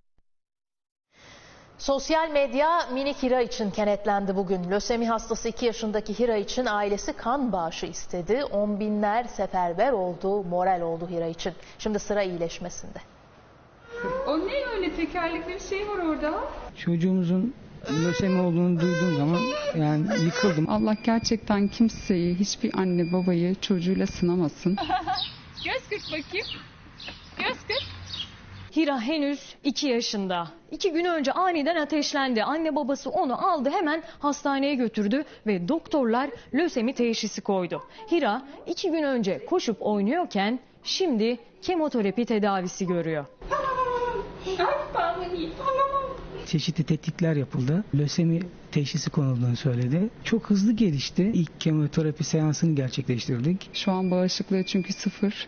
Sosyal medya minik Hira için kenetlendi bugün. Lösemi hastası 2 yaşındaki Hira için ailesi kan bağışı istedi. 10 binler seferber oldu, moral oldu Hira için. Şimdi sıra iyileşmesinde. O ne öyle tekerlekli bir şey var orada? Çocuğumuzun lösemi olduğunu duyduğum zaman yani yıkıldım. Allah gerçekten kimseyi, hiçbir anne babayı çocuğuyla sınamasın. Göz kırp bakayım. Göz kırp. Hira henüz 2 yaşında. 2 gün önce aniden ateşlendi. Anne babası onu aldı, hemen hastaneye götürdü ve doktorlar lösemi teşhisi koydu. Hira 2 gün önce koşup oynuyorken şimdi kemoterapi tedavisi görüyor. Çeşitli tetkikler yapıldı. Lösemi teşhisi konulduğunu söyledi. Çok hızlı gelişti. İlk kemoterapi seansını gerçekleştirdik. Şu an bağışıklığı çünkü 0.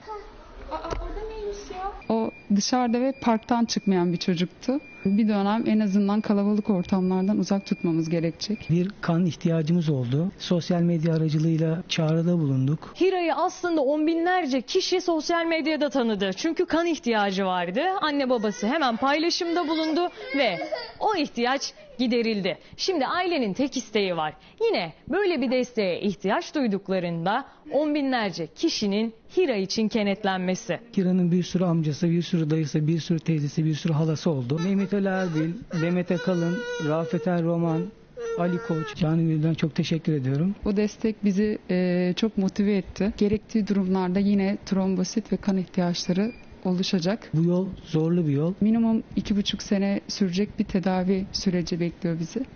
O dışarıda ve parktan çıkmayan bir çocuktu. Bir dönem en azından kalabalık ortamlardan uzak tutmamız gerekecek. Bir kan ihtiyacımız oldu. Sosyal medya aracılığıyla çağrıda bulunduk. Hira'yı aslında 10 binlerce kişi sosyal medyada tanıdı. Çünkü kan ihtiyacı vardı. Anne babası hemen paylaşımda bulundu ve o ihtiyaç giderildi. Şimdi ailenin tek isteği var. Yine böyle bir desteğe ihtiyaç duyduklarında 10 binlerce kişinin Hira için kenetlenmesi. Hira'nın bir sürü amcası, bir sürü dayısı, bir sürü teyzesi, bir sürü halası oldu. Mehmet Ali Erbil, Demet Akalın, Rafet El Roman, Ali Koç, canı gönülden çok teşekkür ediyorum. Bu destek bizi çok motive etti. Gerektiği durumlarda yine trombosit ve kan ihtiyaçları oluşacak. Bu yol zorlu bir yol. Minimum 2,5 sene sürecek bir tedavi süreci bekliyor bizi.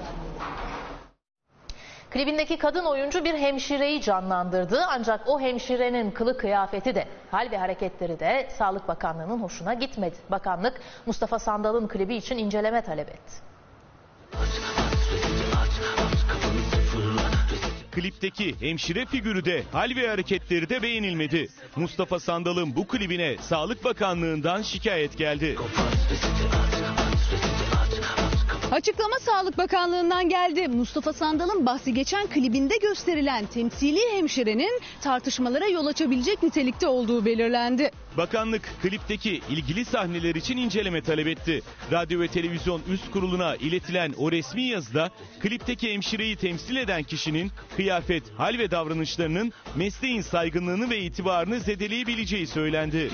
Klibindeki kadın oyuncu bir hemşireyi canlandırdı. Ancak o hemşirenin kılık kıyafeti de, hal ve hareketleri de Sağlık Bakanlığı'nın hoşuna gitmedi. Bakanlık Mustafa Sandal'ın klibi için inceleme talep etti. Klipteki hemşire figürü de, hal ve hareketleri de beğenilmedi. Mustafa Sandal'ın bu klibine Sağlık Bakanlığı'ndan şikayet geldi. Açıklama Sağlık Bakanlığı'ndan geldi. Mustafa Sandal'ın bahsi geçen klibinde gösterilen temsili hemşirenin tartışmalara yol açabilecek nitelikte olduğu belirlendi. Bakanlık klipteki ilgili sahneler için inceleme talep etti. Radyo ve Televizyon Üst Kurulu'na iletilen o resmi yazıda klipteki hemşireyi temsil eden kişinin kıyafet, hal ve davranışlarının mesleğin saygınlığını ve itibarını zedeleyebileceği söylendi.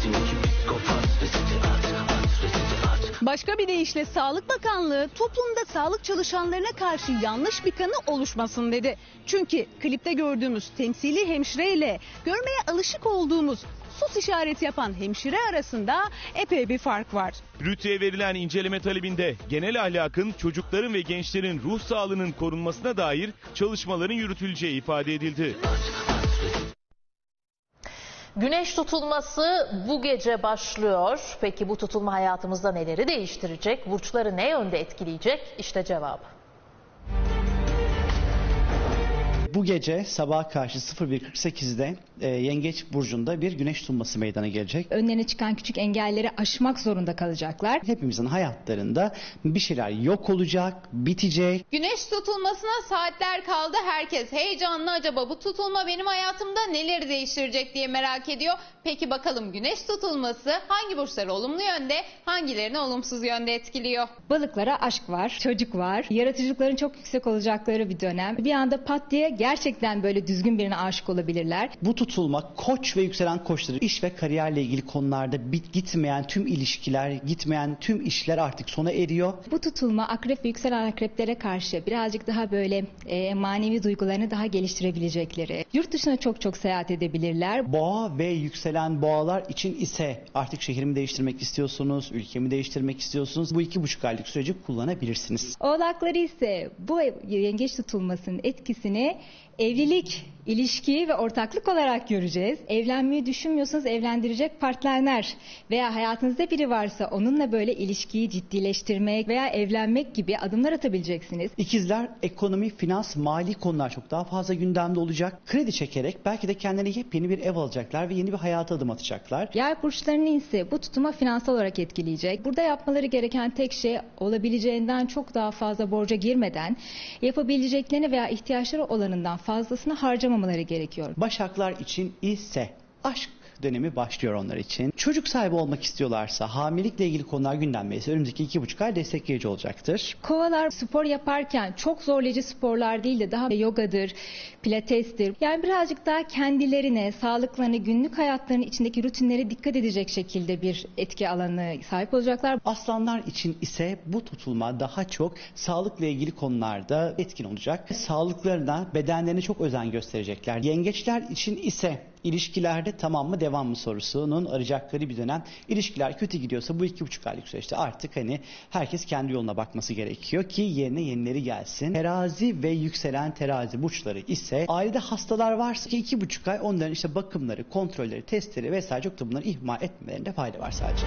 Başka bir deyişle Sağlık Bakanlığı toplumda sağlık çalışanlarına karşı yanlış bir kanı oluşmasın dedi. Çünkü klipte gördüğümüz temsili hemşire ile görmeye alışık olduğumuz sus işareti yapan hemşire arasında epey bir fark var. Rütü'ye verilen inceleme talebinde genel ahlakın, çocukların ve gençlerin ruh sağlığının korunmasına dair çalışmaların yürütüleceği ifade edildi. Güneş tutulması bu gece başlıyor. Peki bu tutulma hayatımızda neleri değiştirecek? Burçları ne yönde etkileyecek? İşte cevabı. Bu gece sabaha karşı 01.48'de Yengeç Burcu'nda bir güneş tutulması meydana gelecek. Önlerine çıkan küçük engelleri aşmak zorunda kalacaklar. Hepimizin hayatlarında bir şeyler yok olacak, bitecek. Güneş tutulmasına saatler kaldı. Herkes heyecanlı, acaba bu tutulma benim hayatımda neleri değiştirecek diye merak ediyor. Peki bakalım güneş tutulması hangi burçları olumlu yönde, hangilerini olumsuz yönde etkiliyor? Balıklara aşk var, çocuk var. Yaratıcılıkların çok yüksek olacakları bir dönem. Bir anda pat diye gerçekten böyle düzgün birine aşık olabilirler. Bu tutulma Koç ve yükselen koçları iş ve kariyerle ilgili konularda gitmeyen tüm ilişkiler, gitmeyen tüm işler artık sona eriyor. Bu tutulma akrep ve yükselen akreplere karşı birazcık daha böyle manevi duygularını daha geliştirebilecekleri. Yurt dışına çok seyahat edebilirler. Boğa ve yükselen boğalar için ise artık şehrimi değiştirmek istiyorsunuz, ülkemi değiştirmek istiyorsunuz. Bu 2,5 aylık süreci kullanabilirsiniz. Oğlakları ise bu yengeç tutulmasının etkisini evlilik, ilişki ve ortaklık olarak göreceğiz. Evlenmeyi düşünmüyorsanız evlendirecek partner veya hayatınızda biri varsa onunla böyle ilişkiyi ciddileştirmek veya evlenmek gibi adımlar atabileceksiniz. İkizler ekonomi, finans, mali konular çok daha fazla gündemde olacak. Kredi çekerek belki de kendilerine yepyeni bir ev alacaklar ve yeni bir hayata adım atacaklar. Yay burçlarını ise bu tutuma finansal olarak etkileyecek. Burada yapmaları gereken tek şey olabileceğinden çok daha fazla borca girmeden yapabileceklerini veya ihtiyaçları olanından fazlasını harcamamaları gerekiyor. Başaklar için ise aşk dönemi başlıyor onlar için. Çocuk sahibi olmak istiyorlarsa hamilelikle ilgili konular gündemdeyse önümüzdeki 2,5 ay destekleyici olacaktır. Kovalar spor yaparken çok zorlayıcı sporlar değil de daha yogadır, pilatestir. Yani birazcık daha kendilerine, sağlıklarını, günlük hayatlarının içindeki rutinlere dikkat edecek şekilde bir etki alanı sahip olacaklar. Aslanlar için ise bu tutulma daha çok sağlıkla ilgili konularda etkin olacak. Sağlıklarına, bedenlerine çok özen gösterecekler. Yengeçler için ise İlişkilerde tamam mı devam mı sorusunun arayacakları bir dönem. İlişkiler kötü gidiyorsa bu 2,5 aylık süreçte artık herkes kendi yoluna bakması gerekiyor ki yerine yenileri gelsin. Terazi ve yükselen terazi burçları ise ailede hastalar varsa ki 2,5 ay onların bakımları, kontrolleri, testleri vesaire çok da bunları ihmal etmelerinde fayda var sadece.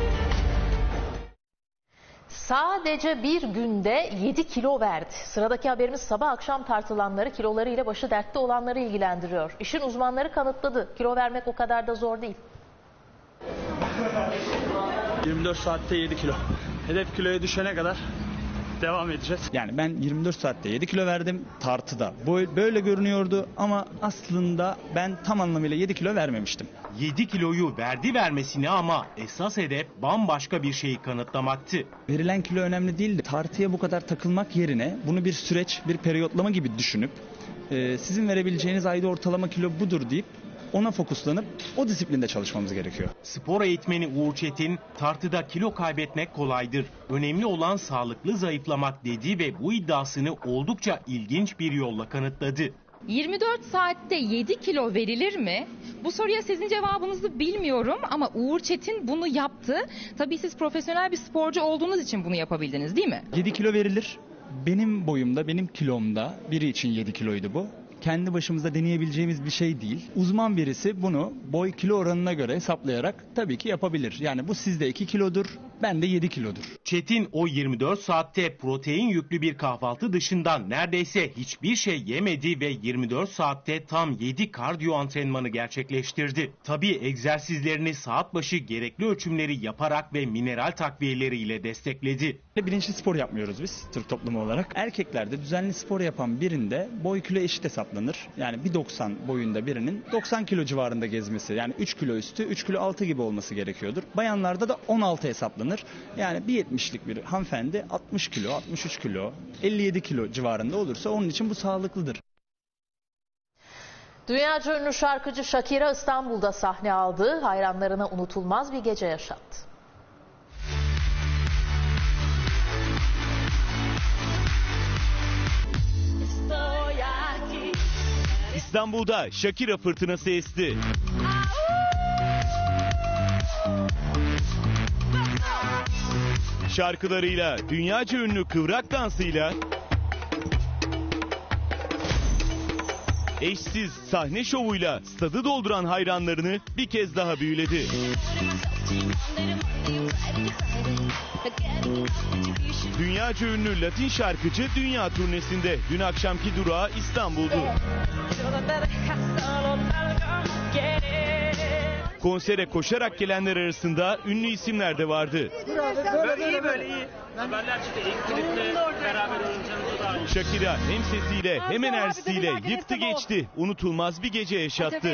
Sadece bir günde 7 kilo verdi. Sıradaki haberimiz sabah akşam tartılanları, kilolarıyla başı dertte olanları ilgilendiriyor. İşin uzmanları kanıtladı. Kilo vermek o kadar da zor değil. 24 saatte 7 kilo. Hedef kiloya düşene kadar devam edeceğiz. Yani ben 24 saatte 7 kilo verdim tartıda. Böyle görünüyordu ama aslında ben tam anlamıyla 7 kilo vermemiştim. 7 kiloyu vermesini ama esas hedef bambaşka bir şeyi kanıtlamaktı. Verilen kilo önemli değildi. Tartıya bu kadar takılmak yerine bunu bir süreç, bir periyotlama gibi düşünüp sizin verebileceğiniz ayda ortalama kilo budur deyip ona fokuslanıp o disiplinde çalışmamız gerekiyor. Spor eğitmeni Uğur Çetin, tartıda kilo kaybetmek kolaydır. Önemli olan sağlıklı zayıflamak dedi ve bu iddiasını oldukça ilginç bir yolla kanıtladı. 24 saatte 7 kilo verilir mi? Bu soruya sizin cevabınızı bilmiyorum ama Uğur Çetin bunu yaptı. Tabii siz profesyonel bir sporcu olduğunuz için bunu yapabildiniz değil mi? 7 kilo verilir. Benim boyumda, benim kilomda biri için 7 kiloydu bu. Kendi başımıza deneyebileceğimiz bir şey değil. Uzman birisi bunu boy kilo oranına göre hesaplayarak tabii ki yapabilir. Yani bu sizde 2 kilodur, bende 7 kilodur. Çetin o 24 saatte protein yüklü bir kahvaltı dışından neredeyse hiçbir şey yemedi ve 24 saatte tam 7 kardiyo antrenmanı gerçekleştirdi. Tabii egzersizlerini saat başı gerekli ölçümleri yaparak ve mineral takviyeleriyle destekledi. Bilinçli spor yapmıyoruz biz Türk toplumu olarak. Erkeklerde düzenli spor yapan birinde boy kilo eşit hesaplanır. Yani 1.90 boyunda birinin 90 kilo civarında gezmesi, yani 3 kilo üstü 3 kilo altı gibi olması gerekiyordur. Bayanlarda da 16 hesaplanır. Yani 1.70'lik bir hanımefendi 60 kilo, 63 kilo, 57 kilo civarında olursa onun için bu sağlıklıdır. Dünyaca ünlü şarkıcı Shakira İstanbul'da sahne aldı. Hayranlarına unutulmaz bir gece yaşattı. İstanbul'da Shakira fırtınası esti. Şarkılarıyla, dünyaca ünlü kıvrak dansıyla, eşsiz sahne şovuyla stadı dolduran hayranlarını bir kez daha büyüledi. Dünyaca ünlü Latin şarkıcı dünya turnesinde dün akşamki durağı İstanbul'du. Konsere koşarak gelenler arasında ünlü isimler de vardı. Böyle iyi. Haberler çıktı. İlk kliple beraber oynayacağımızı da almış. Shakira hem sesiyle hem enerjisiyle yıktı geçti. Unutulmaz bir gece yaşattı.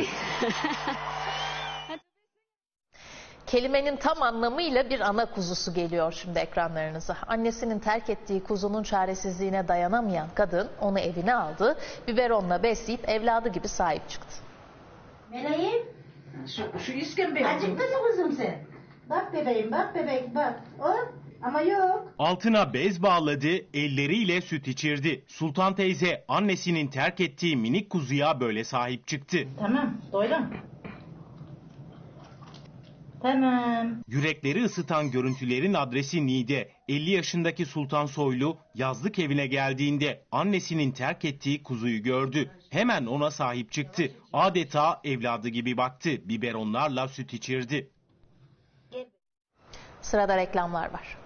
Kelimenin tam anlamıyla bir ana kuzusu geliyor şimdi ekranlarınıza. Annesinin terk ettiği kuzunun çaresizliğine dayanamayan kadın onu evine aldı. Biberonla besleyip evladı gibi sahip çıktı. Meleğim. Şu iskembe. Acıktın mı kızım sen? Bak bebeğim, bak bebek, bak. O ama yok. Altına bez bağladı, elleriyle süt içirdi. Sultan teyze annesinin terk ettiği minik kuzuya böyle sahip çıktı. Tamam, doydum. Tamam. Yürekleri ısıtan görüntülerin adresi Niğde. 50 yaşındaki Sultan Soylu yazlık evine geldiğinde annesinin terk ettiği kuzuyu gördü. Hemen ona sahip çıktı. Adeta evladı gibi baktı. Biberonlarla süt içirdi. Sırada reklamlar var.